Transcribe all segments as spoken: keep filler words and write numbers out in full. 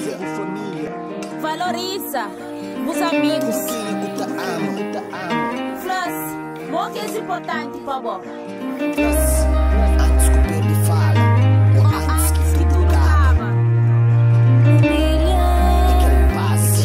Valoriza os amigos. Frase, o que é importante para você? Antes que o Pedro fala, ou antes que tudo acaba. Aquele base,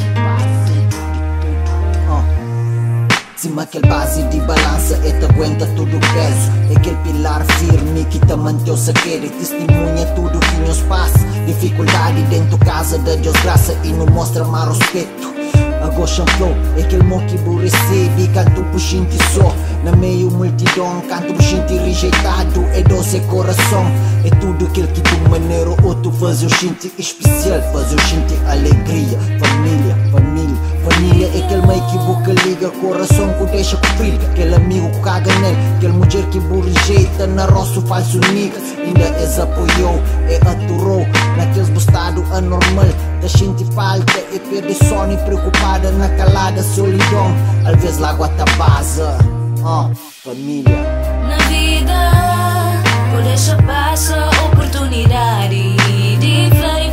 cima aquele base de balança e te aguenta tudo o peso. É aquele pilar firme que te manteu saqueiro e testemunha tudo que nos passa. Dificuldade dentro casa da desgraça e não mostra mal respeito. Agora flow, é aquele mo que bu recebe, canto por gente só. Na meio multidão, canto por gente rejeitado. É doce coração, é tudo aquilo que de maneira ou tu faz o gente especial, faz o gente alegria. Família, família, família é aquele meio que bu que liga coração que deixa com filho. Aquele amigo que caga nele, aquele mulher que bu rejeita na roça falso nigga. Ainda és apoiou, é aturou naqueles estado anormal. Da gente falta e perde sono e preocupada na calada solidão. Às vezes lá guata base, oh, família. Na vida, por deixa passa oportunidade de inflar e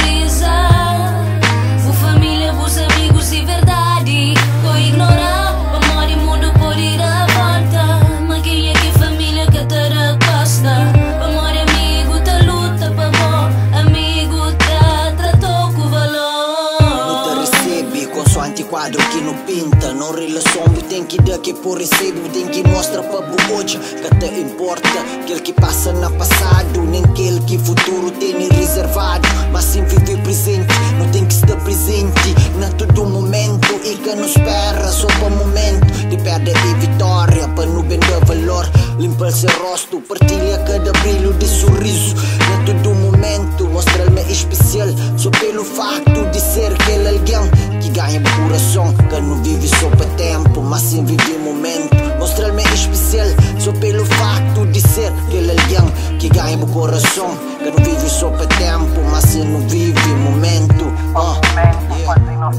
valorizar. Vou família, vos amigos de verdade. Vou ignorar, amor e mundo pode ir à volta. Mas quem é que família que te recosta? Amor e amigo te luta para bom. Amigo te tratou com valor. Não te recebe consoante quadro que não pinta. Não relação tem que dar que por recebe. Tem que mostrar para hoje que te importa. Aquele que passa na passado, nem aquele que futuro tem reservado. Mas sim viver presente, não tem que estar presente na todo momento. E que não espera só para o momento de perda e vitória, para não vender valor. Limpa seu rosto, partilha cada brilho de sorriso na todo momento. Mostra-me especial só pelo facto de ser aquele alguém que ganha o coração, que não vive só para tempo, mas sim vive momento. Mostra-me especial só pelo facto de ser aquele alguém que ganha o coração, que não vive só para tempo, mas sim não vive momento. Oh, yeah.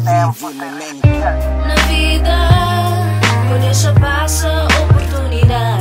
Vive momento. Na vida, por deixa passa oportunidade.